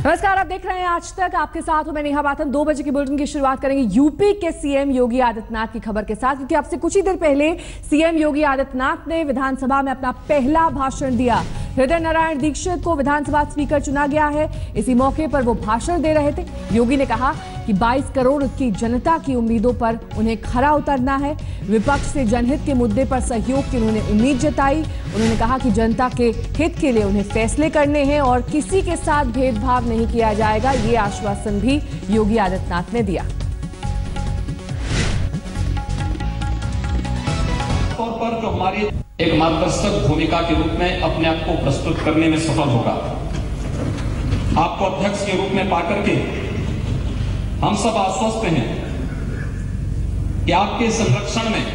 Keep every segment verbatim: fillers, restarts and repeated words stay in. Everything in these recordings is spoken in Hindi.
नमस्कार, आप देख रहे हैं आज तक। आपके साथ हूं मैं नेहा बाथम। दो बजे की बुलेटिन की शुरुआत करेंगे यूपी के सीएम योगी आदित्यनाथ की खबर के साथ, क्योंकि आपसे कुछ ही देर पहले सीएम योगी आदित्यनाथ ने विधानसभा में अपना पहला भाषण दिया। हृदय नारायण दीक्षित को विधानसभा स्पीकर चुना गया है। इसी मौके पर वो भाषण दे रहे थे। योगी ने कहा कि बाईस करोड़ की जनता की उम्मीदों पर उन्हें खरा उतरना है। विपक्ष से जनहित के मुद्दे पर सहयोग की उन्होंने उम्मीद जताई। उन्होंने कहा कि जनता के हित के लिए उन्हें फैसले करने हैं और किसी के साथ भेदभाव नहीं किया जाएगा। ये आश्वासन भी योगी आदित्यनाथ ने दिया। तौर पर जो हमारी एक मार्गदर्शक भूमिका के रूप में अपने आप को प्रस्तुत करने में सफल होगा। आपको अध्यक्ष के रूप में पाकर के हम सब आश्वस्त हैं कि आपके संरक्षण में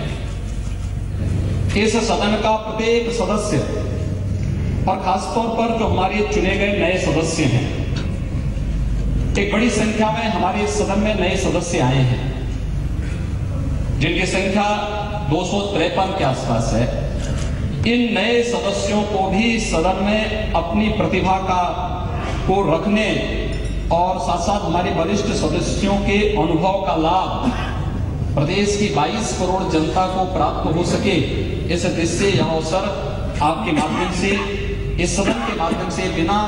इस सदन का प्रत्येक सदस्य और खासतौर पर जो हमारे चुने गए नए सदस्य हैं, एक बड़ी संख्या में हमारे इस सदन में नए सदस्य आए हैं, जिनकी संख्या दो सौ तिरपन के आसपास है। इन नए सदस्यों को भी सदन में अपनी प्रतिभा का को रखने और साथ साथ हमारे वरिष्ठ सदस्यों के अनुभव का लाभ प्रदेश की बाईस करोड़ जनता को प्राप्त हो सके, इस दृष्टि से यह अवसर आपके माध्यम से, इस सदन के माध्यम से, बिना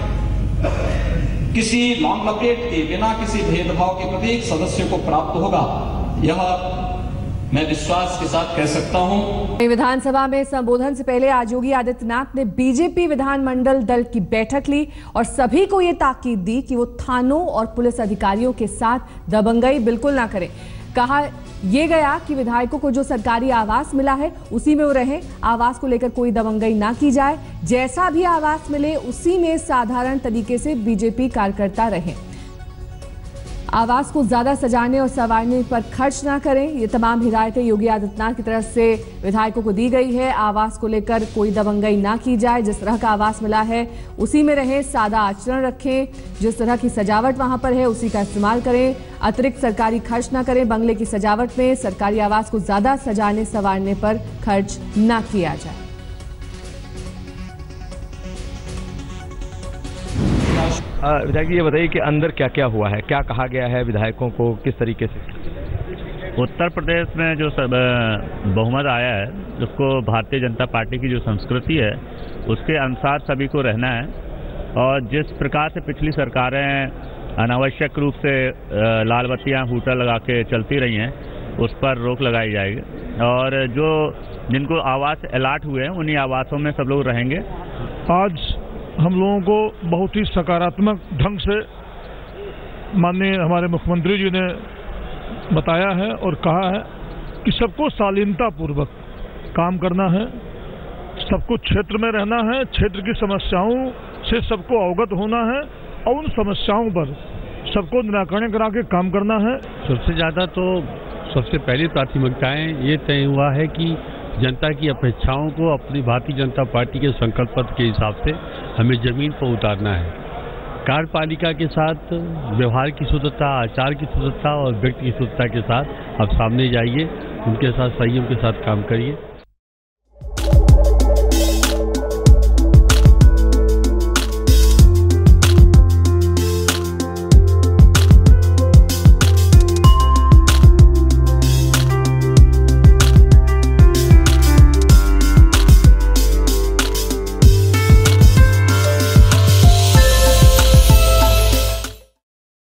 किसी लॉन्ग लपेट के, बिना किसी भेदभाव के प्रत्येक सदस्य को प्राप्त होगा। यह मैं विश्वास के साथ कह सकता हूं। विधानसभा में संबोधन से पहले आज योगी आदित्यनाथ ने बीजेपी विधानमंडल दल की बैठक ली और सभी को यह ताकीद दी कि वो थानों और पुलिस अधिकारियों के साथ दबंगई बिल्कुल ना करें। कहा यह गया कि विधायकों को जो सरकारी आवास मिला है उसी में वो रहें। आवास को लेकर कोई दबंगई ना की जाए। जैसा भी आवास मिले उसी में साधारण तरीके से बीजेपी कार्यकर्ता रहें। आवास को ज्यादा सजाने और संवारने पर खर्च ना करें। ये तमाम हिदायतें योगी आदित्यनाथ की तरफ से विधायकों को दी गई है। आवास को लेकर कोई दबंगई ना की जाए। जिस तरह का आवास मिला है उसी में रहें। सादा आचरण रखें। जिस तरह की सजावट वहां पर है उसी का इस्तेमाल करें। अतिरिक्त सरकारी खर्च ना करें। बंगले की सजावट में सरकारी आवास को ज्यादा सजाने संवारने पर खर्च ना किया जाए। विधायक जी, ये बताइए कि अंदर क्या क्या हुआ है, क्या कहा गया है विधायकों को, किस तरीके से? उत्तर प्रदेश में जो सब बहुमत आया है, उसको भारतीय जनता पार्टी की जो संस्कृति है उसके अनुसार सभी को रहना है। और जिस प्रकार से पिछली सरकारें अनावश्यक रूप से लाल बत्तियां हूटर लगा के चलती रही हैं, उस पर रोक लगाई जाएगी। और जो जिनको आवास अलाट हुए हैं उन्हीं आवासों में सब लोग रहेंगे। आज हम लोगों को बहुत ही सकारात्मक ढंग से माननीय हमारे मुख्यमंत्री जी ने बताया है और कहा है कि सबको शालीनता पूर्वक काम करना है, सबको क्षेत्र में रहना है, क्षेत्र की समस्याओं से सबको अवगत होना है और उन समस्याओं पर सबको निराकरण करा के काम करना है। सबसे ज़्यादा तो सबसे पहली प्राथमिकताएं ये तय हुआ है कि जनता की अपेक्षाओं को अपनी भारतीय जनता पार्टी के संकल्प पत्र के हिसाब से हमें जमीन पर उतारना है। कार्यपालिका के साथ व्यवहार की शुद्धता, आचार की शुद्धता और व्यक्ति की शुद्धता के साथ आप सामने जाइए, उनके साथ संयम के साथ काम करिए।